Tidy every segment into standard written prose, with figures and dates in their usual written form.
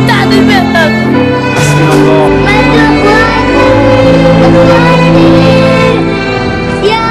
Tak ada betul. Ya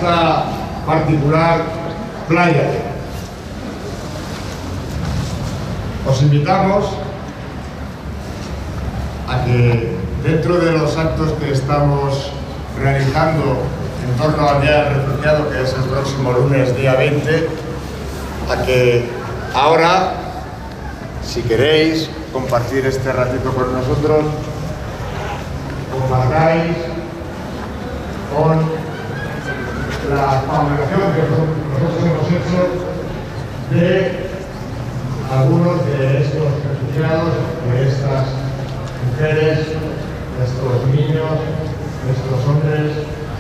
esta particular playa. Os invitamos a que dentro de los actos que estamos realizando en torno al Día del Refugiado, que es el próximo lunes, día 20, a que ahora, si queréis compartir este ratito con nosotros, compartáis con la fabricación que nosotros hemos hecho de algunos de estos refugiados, de estas mujeres, de estos niños, de estos hombres,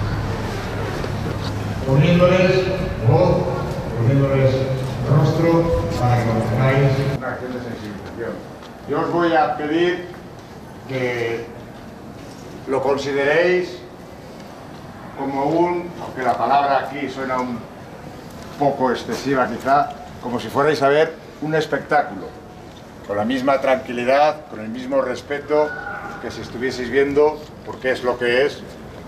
poniéndoles voz, poniéndoles rostro para que lo tengáis. Una acción de sensibilización. Yo os voy a pedir que lo consideréis como aunque la palabra aquí suena un poco excesiva quizá, como si fuerais a ver un espectáculo, con la misma tranquilidad, con el mismo respeto que si estuvieseis viendo, porque es lo que es,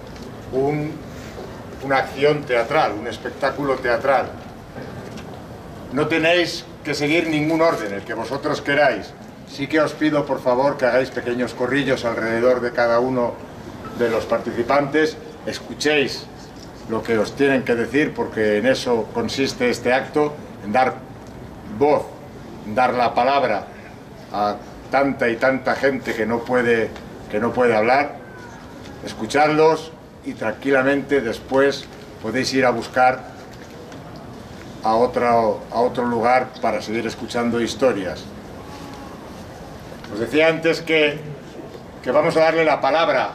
una acción teatral, un espectáculo teatral. No tenéis que seguir ningún orden, el que vosotros queráis. Sí que os pido, por favor, que hagáis pequeños corrillos alrededor de cada uno de los participantes, escuchéis lo que os tienen que decir, porque en eso consiste este acto, en dar voz, en dar la palabra a tanta y tanta gente que no puede hablar. Escuchadlos y tranquilamente después podéis ir a buscar a otro lugar para seguir escuchando historias. Os decía antes que vamos a darle la palabra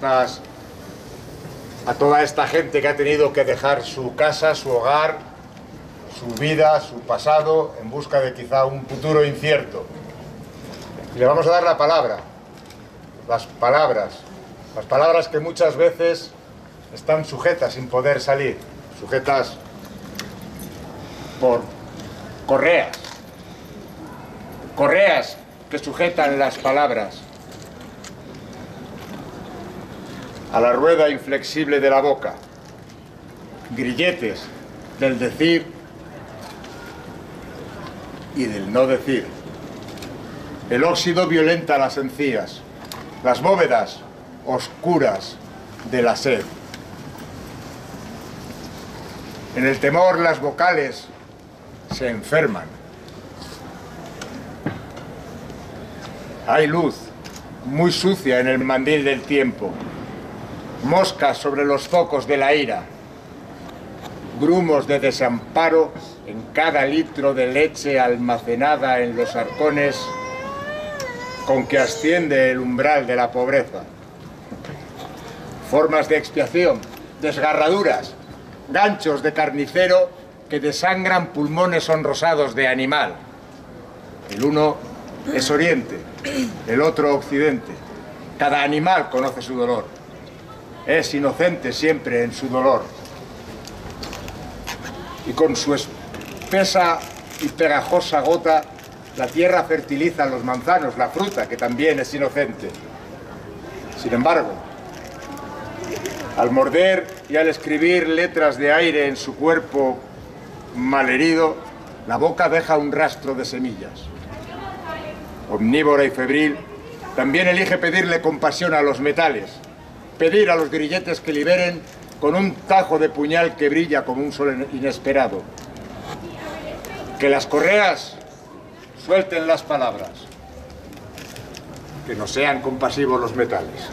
a toda esta gente que ha tenido que dejar su casa, su hogar, su vida, su pasado, en busca de quizá un futuro incierto. Y le vamos a dar la palabra, las palabras que muchas veces están sujetas sin poder salir, sujetas por correas que sujetan las palabras a la rueda inflexible de la boca, grilletes del decir y del no decir. El óxido violenta las encías, las bóvedas oscuras de la sed. En el temor las vocales se enferman. Hay luz muy sucia en el mandil del tiempo, moscas sobre los focos de la ira, grumos de desamparo en cada litro de leche almacenada en los arcones con que asciende el umbral de la pobreza. Formas de expiación, desgarraduras, ganchos de carnicero que desangran pulmones sonrosados de animal. El uno es Oriente, el otro Occidente. Cada animal conoce su dolor. Es inocente siempre en su dolor. Y con su espesa y pegajosa gota, la tierra fertiliza los manzanos, la fruta, que también es inocente. Sin embargo, al morder y al escribir letras de aire en su cuerpo malherido, la boca deja un rastro de semillas. Omnívora y febril, también elige pedirle compasión a los metales, pedir a los grilletes que liberen con un tajo de puñal que brilla como un sol inesperado. Que las correas suelten las palabras, que no sean compasivos los metales.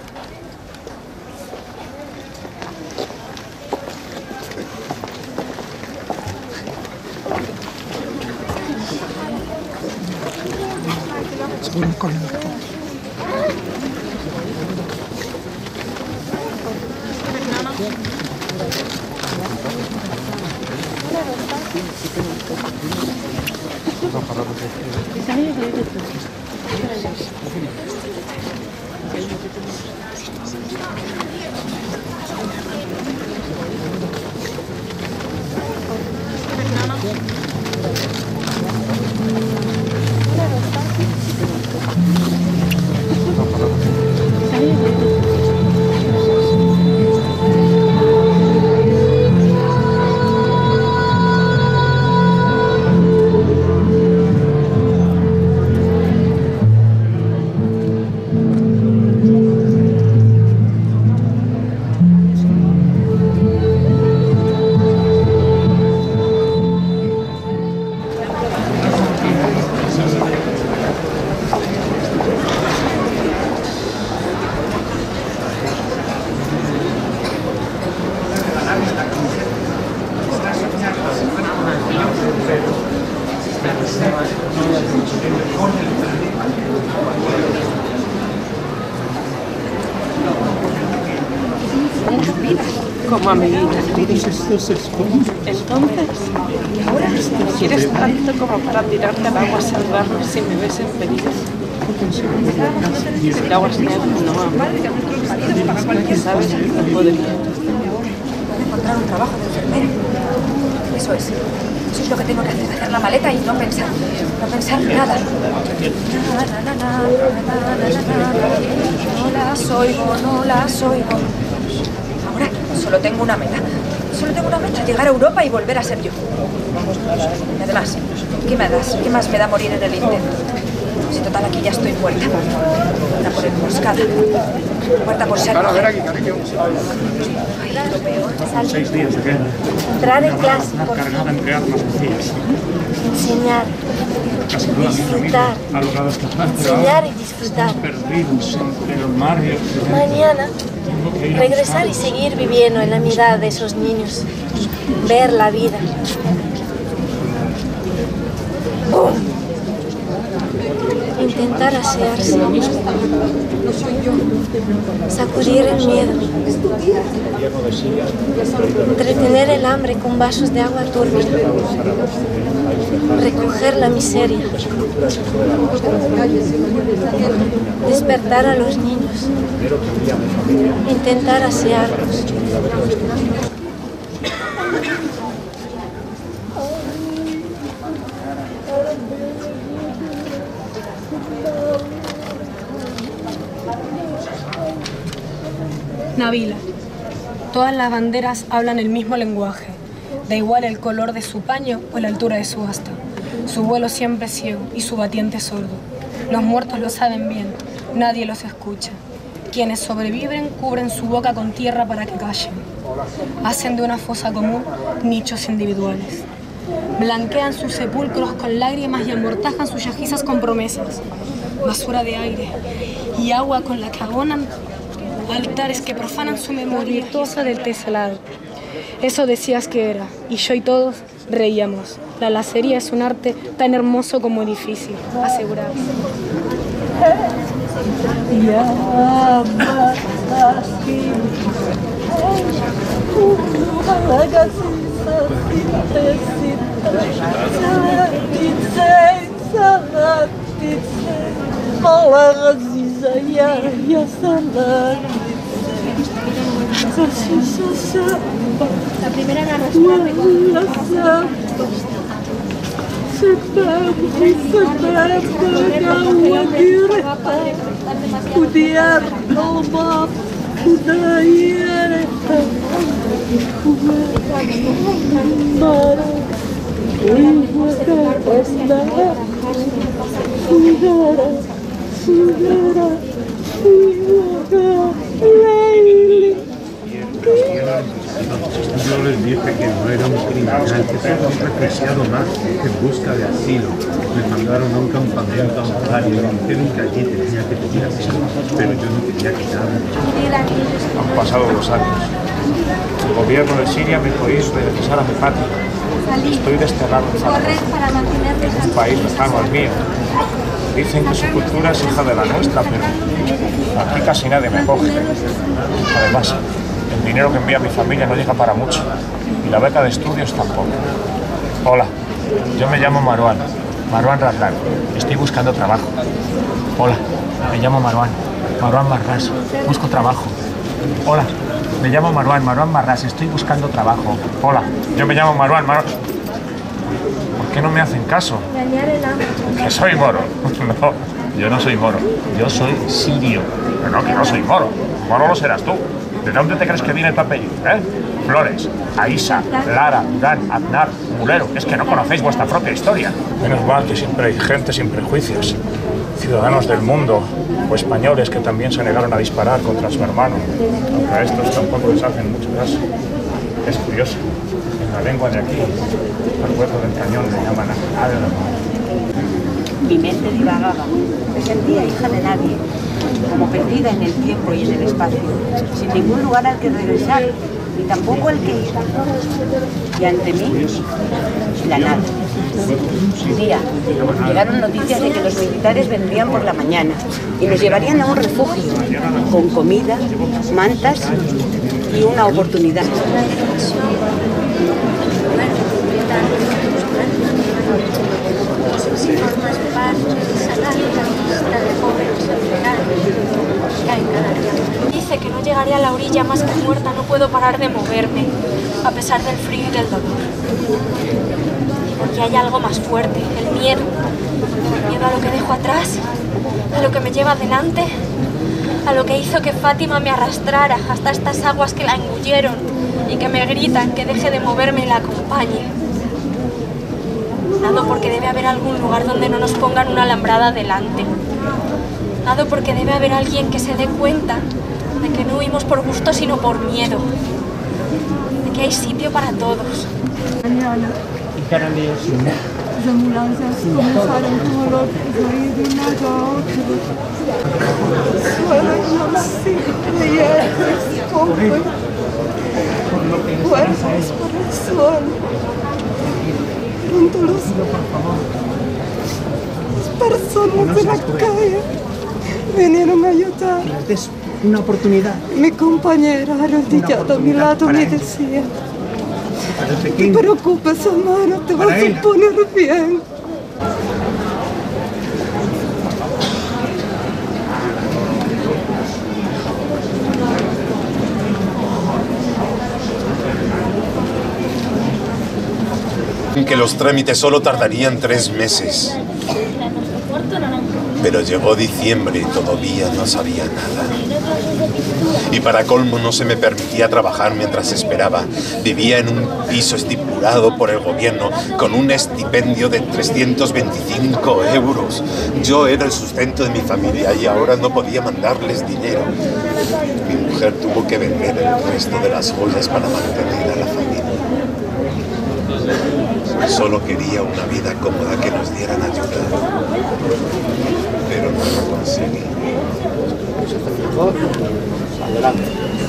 como a mi vida. Entonces, ¿quieres tanto como para tirarte al agua a salvarme si me ves en peligro? Si el agua es negro, no, amor. ¿Sabes? No podría. Encontrar un trabajo de enfermera. Eso es lo que tengo que hacer la maleta y no pensar nada. No las oigo. Ahora solo tengo una meta, llegar a Europa y volver a ser yo. Y además, ¿qué me das? ¿Qué más me da morir en el intento? Si total aquí ya estoy muerta. Muerta por emboscada. Muerta por ser mujer. Aquí, cariño. Ay, lo peor. 6 días, ¿o qué? Entrar en clase, por Cargada entre armas vacías. enseñar, disfrutar, enseñar y disfrutar. Perdidos entre el mar y el occidente. Mañana, regresar y seguir viviendo en la mirada de esos niños, ver la vida. Intentar asearse, sacudir el miedo, entretener el hambre con vasos de agua turbia, recoger la miseria, despertar a los niños, intentar asearlos. Nabila. Todas las banderas hablan el mismo lenguaje. Da igual el color de su paño o la altura de su asta. Su vuelo siempre es ciego y su batiente sordo. Los muertos lo saben bien, nadie los escucha. Quienes sobreviven cubren su boca con tierra para que callen. Hacen de una fosa común nichos individuales. Blanquean sus sepulcros con lágrimas y amortajan sus yajizas con promesas. Basura de aire y agua con la que abonan altares que profanan su memoria virtuosa del té salado. Eso decías que era, y yo y todos reíamos. La lacería es un arte tan hermoso como difícil, aseguraba. La primera narración. Yo les dije que no era un criminal, que era un refugiado más en busca de asilo. Me mandaron a un campamento amparario y me dijeron que allí tenía que pedir asilo, pero yo no quería quedarme. Han pasado 2 años. El gobierno de Siria me prohíbe regresar a mi patria. Estoy desterrado en un país lejano al mío. Dicen que su cultura es hija de la nuestra, pero aquí casi nadie me acoge. Además, el dinero que envía mi familia no llega para mucho, y la beca de estudios tampoco. Hola, yo me llamo Marwan Raslan, estoy buscando trabajo. Hola, me llamo Marwan Barras, busco trabajo. Hola, me llamo Marwan Barras, estoy buscando trabajo. Hola, yo me llamo Marwan. ¿Por qué no me hacen caso? Que soy moro. No, yo no soy moro, yo soy sirio. Pero no, que no soy moro. Moro lo serás tú. ¿De dónde te crees que viene tu apellido, Flores, Aisa, Lara, Durán, Aznar, Mulero. Es que no conocéis vuestra propia historia. Menos mal que siempre hay gente sin prejuicios. Ciudadanos del mundo o españoles que también se negaron a disparar contra su hermano. Aunque a estos tampoco les hacen mucho caso. Es curioso. En la lengua de aquí, al hueco del cañón le llaman Adela. Mi mente divagaba. Me sentía hija de nadie, como perdida en el tiempo y en el espacio, sin ningún lugar al que regresar, ni tampoco al que ir. Y ante mí, la nada. Un día llegaron noticias de que los militares vendrían por la mañana y nos llevarían a un refugio, con comida, mantas y una oportunidad. Dice que no llegaré a la orilla más que muerta, no puedo parar de moverme, a pesar del frío y del dolor. Porque hay algo más fuerte, el miedo. El miedo a lo que dejo atrás, a lo que me lleva adelante, a lo que hizo que Fátima me arrastrara hasta estas aguas que la engulleron y que me gritan que deje de moverme y la acompañe. Nado porque debe haber algún lugar donde no nos pongan una alambrada delante. Nado porque debe haber alguien que se dé cuenta de que no huimos por gusto sino por miedo. De que hay sitio para todos. Las ambulancias comenzaron como locos a ir de un lado a otro. Suelo no sirve, escombros, cuerpos por el suelo. Pronto las personas de la calle vinieron a ayudar. Es una oportunidad. Mi compañera arrodillada a mi lado me decía: no te preocupes, hermano, te vas a poner bien. Que los trámites solo tardarían 3 meses. Pero llegó diciembre y todavía no sabía nada. Y para colmo no se me permitía trabajar mientras esperaba. Vivía en un piso estipulado por el gobierno con un estipendio de 325 euros. Yo era el sustento de mi familia y ahora no podía mandarles dinero. Mi mujer tuvo que vender el resto de las joyas para mantener a la familia. Solo quería una vida cómoda que nos dieran ayuda. Pero no lo conseguí. Adelante.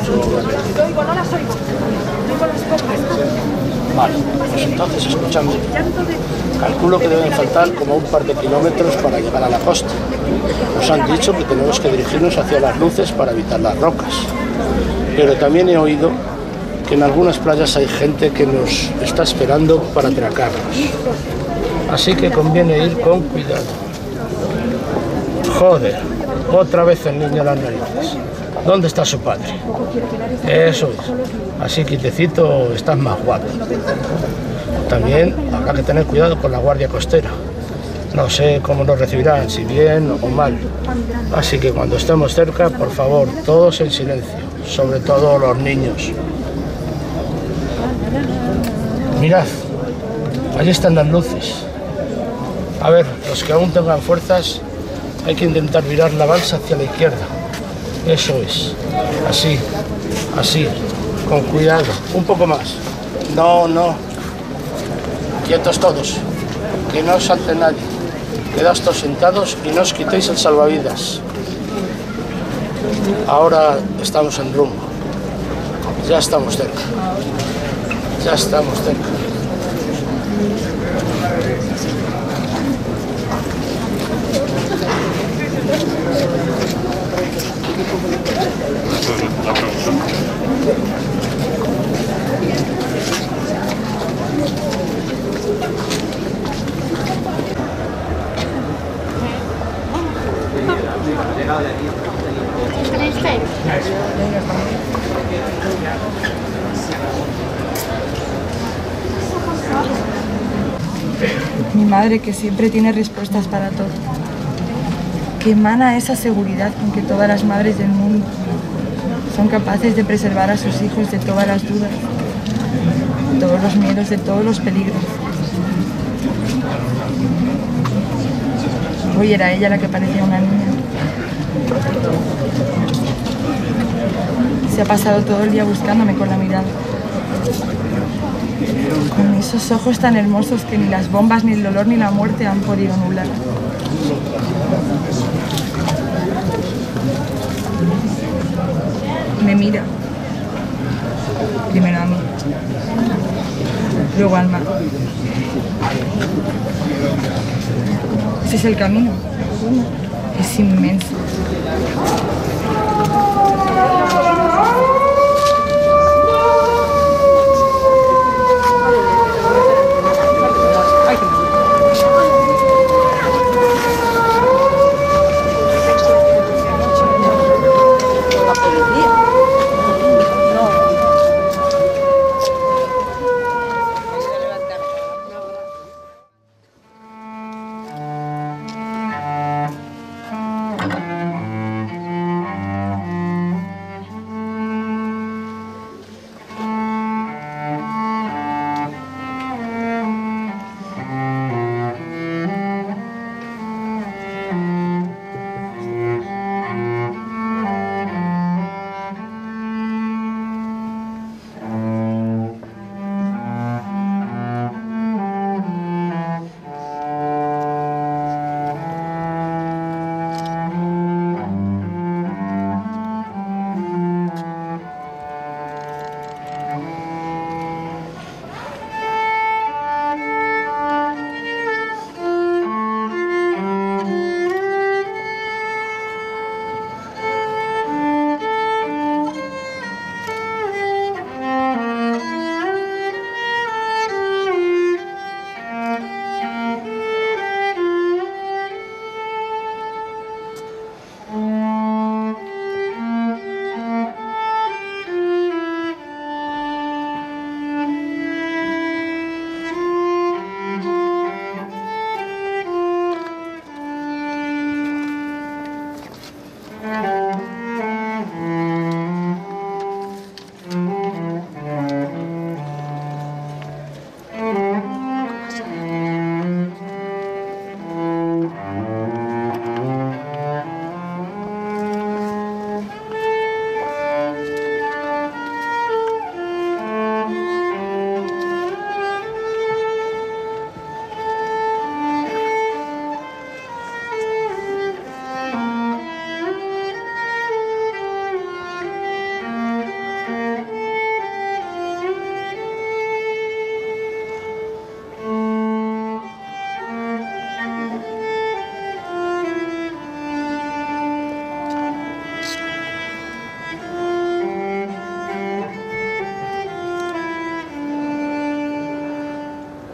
Vale, pues entonces escúchame. Calculo que deben faltar como un par de kilómetros para llegar a la costa. Nos han dicho que tenemos que dirigirnos hacia las luces para evitar las rocas. Pero también he oído que en algunas playas hay gente que nos está esperando para atracarnos. Así que conviene ir con cuidado. Joder, otra vez el niño a las narices. ¿Dónde está su padre? Eso es. Así quietecito estás más guapo. También habrá que tener cuidado con la guardia costera. No sé cómo nos recibirán, si bien o mal. Así que cuando estemos cerca, por favor, todos en silencio, sobre todo los niños. Mirad, allí están las luces. A ver, los que aún tengan fuerzas, hay que intentar virar la balsa hacia la izquierda. Eso es. Así, así, con cuidado. Un poco más. No, no. Quietos todos. Que no salte nadie. Quedaos todos sentados y no os quitéis el salvavidas. Ahora estamos en rumbo. Ya estamos cerca. Ya estamos cerca. Mi madre, que siempre tiene respuestas para todo, que emana esa seguridad con que todas las madres del mundo son capaces de preservar a sus hijos de todas las dudas, de todos los miedos, de todos los peligros. Hoy era ella la que parecía una niña. Se ha pasado todo el día buscándome con la mirada. Con esos ojos tan hermosos que ni las bombas, ni el dolor, ni la muerte han podido nublar. Me mira. Primero a mí. Luego al mar. Ese es el camino. Es inmenso.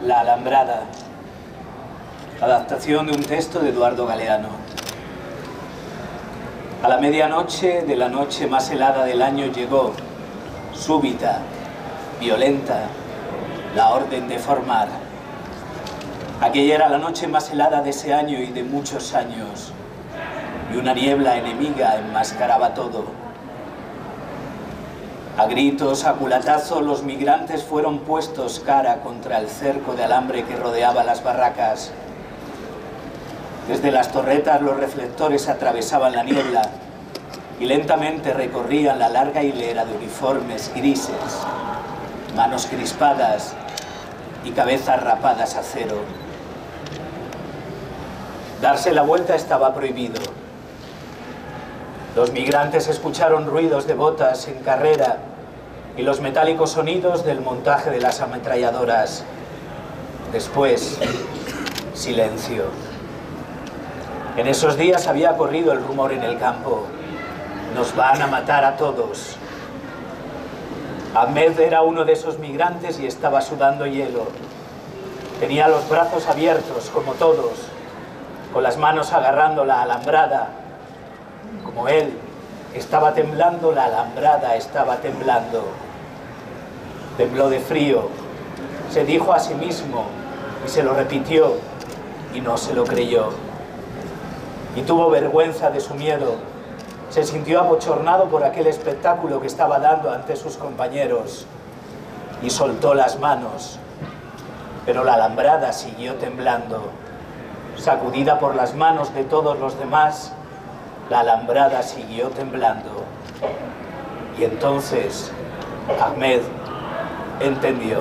La Alambrada, adaptación de un texto de Eduardo Galeano. A la medianoche de la noche más helada del año llegó, súbita, violenta, la orden de formar. Aquella era la noche más helada de ese año y de muchos años, y una niebla enemiga enmascaraba todo. A gritos, a culatazos, los migrantes fueron puestos cara contra el cerco de alambre que rodeaba las barracas. Desde las torretas los reflectores atravesaban la niebla y lentamente recorrían la larga hilera de uniformes grises, manos crispadas y cabezas rapadas a cero. Darse la vuelta estaba prohibido. Los migrantes escucharon ruidos de botas en carrera y los metálicos sonidos del montaje de las ametralladoras. Después, silencio. En esos días había corrido el rumor en el campo. Nos van a matar a todos. Ahmed era uno de esos migrantes y estaba sudando hielo. Tenía los brazos abiertos, como todos, con las manos agarrando la alambrada. Como él estaba temblando, la alambrada estaba temblando. Tembló de frío, se dijo a sí mismo y se lo repitió y no se lo creyó. Y tuvo vergüenza de su miedo. Se sintió abochornado por aquel espectáculo que estaba dando ante sus compañeros y soltó las manos. Pero la alambrada siguió temblando. Sacudida por las manos de todos los demás, la alambrada siguió temblando. Y entonces Ahmed entendió.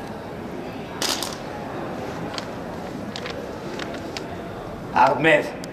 Ahmed